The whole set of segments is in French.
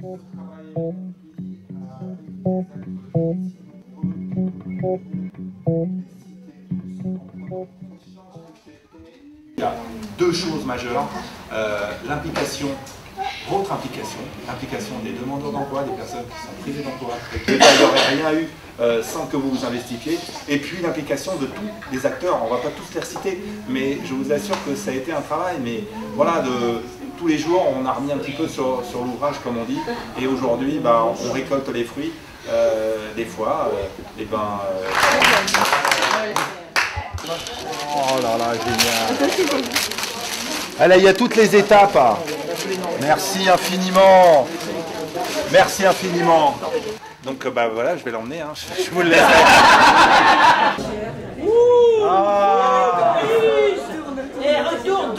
Il y a deux choses majeures, votre implication, l'implication des demandeurs d'emploi, des personnes qui sont privées d'emploi, et il n'y aurait rien eu sans que vous vous investissiez, et puis l'implication de tous les acteurs. On ne va pas tous les reciter, mais je vous assure que ça a été un travail, mais voilà, tous les jours on a remis un petit peu sur l'ouvrage comme on dit, et aujourd'hui on récolte les fruits, des fois, Oh là là, génial. Allez, il y a toutes les étapes. Merci infiniment. Merci infiniment. Donc voilà, je vais l'emmener, hein. Je vous le laisse. Ah. Et retourne,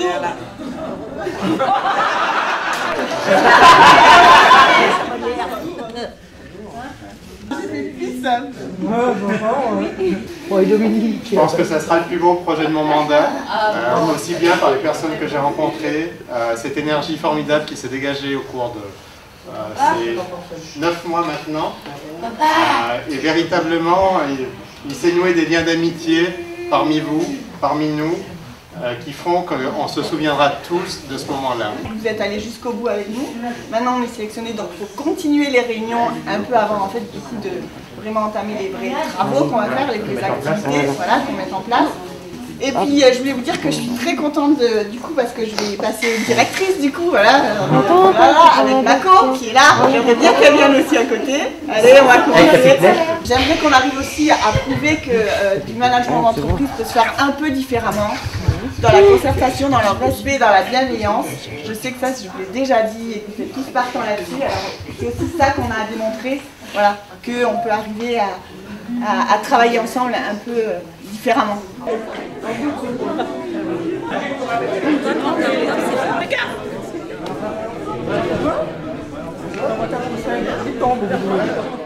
Je pense que ça sera le plus beau projet de mon mandat, aussi bien par les personnes que j'ai rencontrées, cette énergie formidable qui s'est dégagée au cours de ces 9 mois maintenant. Et véritablement, il s'est noué des liens d'amitié parmi vous, parmi nous, qui font qu'on se souviendra tous de ce moment-là. Vous êtes allés jusqu'au bout avec nous. Maintenant, on est sélectionnés, donc il faut continuer les réunions un peu avant, en fait, du coup, de vraiment entamer les vrais travaux qu'on va faire, les vraies activités, voilà, qu'on met en place. Et puis, je voulais vous dire que je suis très contente du coup, parce que je vais passer directrice, du coup, voilà, avec Mako, qui est là. J'aimerais bien qu'elle vienne aussi à côté. Allez, on va commencer. J'aimerais qu'on arrive aussi à prouver que du management d'entreprise peut se faire un peu différemment, dans la concertation, dans le respect, dans la bienveillance. Je sais que ça, je vous l'ai déjà dit et que vous êtes tous partants là-dessus. Alors, c'est aussi ça qu'on a à démontrer, voilà, qu'on peut arriver à travailler ensemble un peu différemment. Regarde.